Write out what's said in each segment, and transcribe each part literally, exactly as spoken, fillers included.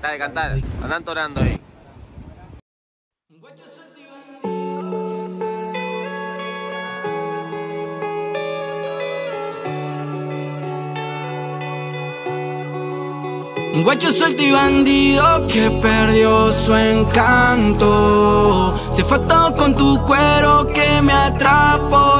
Dale, cantar. Andan torando ahí. Un guacho suelto y bandido que perdió su encanto. Se fue todo con tu cuero que me atrapó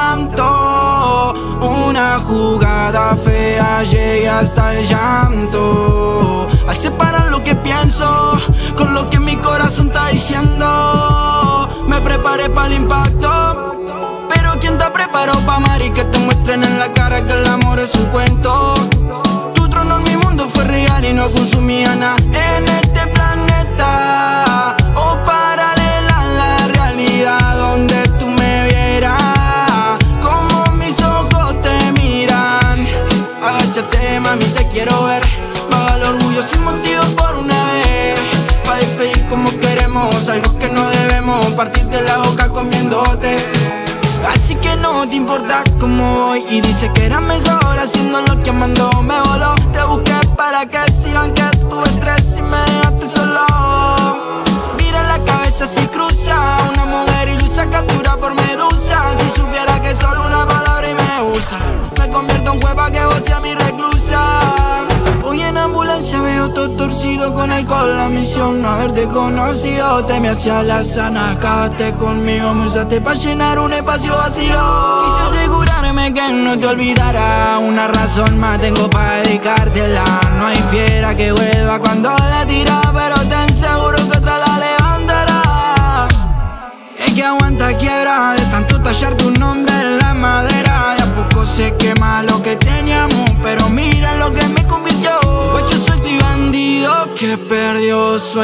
tanto. Una jugada fea, llegué hasta el llanto. Al separar lo que pienso con lo que mi corazón está diciendo, me preparé para el impacto. Pero ¿quién te preparó pa' amar y que te muestren en la cara que el amor es un cuento? En mi mundo fue real y no consumía nada en este planeta. O paralela a la realidad donde tú me vieras, como mis ojos te miran. Agáchate, mami, te quiero ver. Baja el orgullo sin motivo por una vez. Pa' despedir como queremos, algo que no debemos, partirte la boca comiéndote. Así que no te importa cómo voy y dice que era mejor haciendo lo que amando me voló. Te busqué para que sigan que tuve estrés y me dejaste solo. Mira la cabeza si cruza, una mujer ilusa captura por medusa. Si supiera que solo una palabra y me usa, me convierto en cueva que vos seas mi reclusa. Hoy en ambulancia veo todo torcido con alcohol. La misión no haberte conocido, te me hacía la sana. Acabaste conmigo, me usaste pa' llenar un espacio vacío. Quise asegurarme que no te olvidara. Una razón más tengo pa' dedicártela. No hay piedra que vuelva cuando la tira, pero ten seguro que otra la levantará. Es que aguanta quiebra de tanto tallar tu nombre en la madera. De a poco se quema lo que teníamos, pero mira lo que me convirtió. Guacho suelto y bandido que perdió su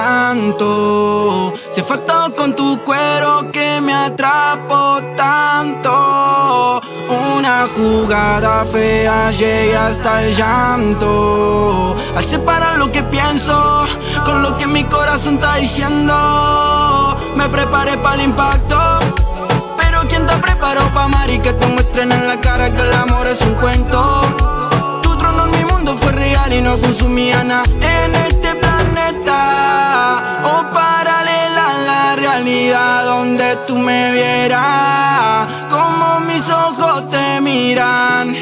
encanto. Se fue todo con tu cuero que me atrapó tanto. Una jugada fea, llegué hasta el llanto. Al separar lo que pienso con lo que mi corazón está diciendo, me preparé para el impacto. Pero ¿quién te preparó pa' amar y que te muestren en la cara que el amor es un cuento? Tu trono en mi mundo fue real y no consumía nada en este planeta. O paralela a la realidad donde tú me vieras, como mis ojos te miran.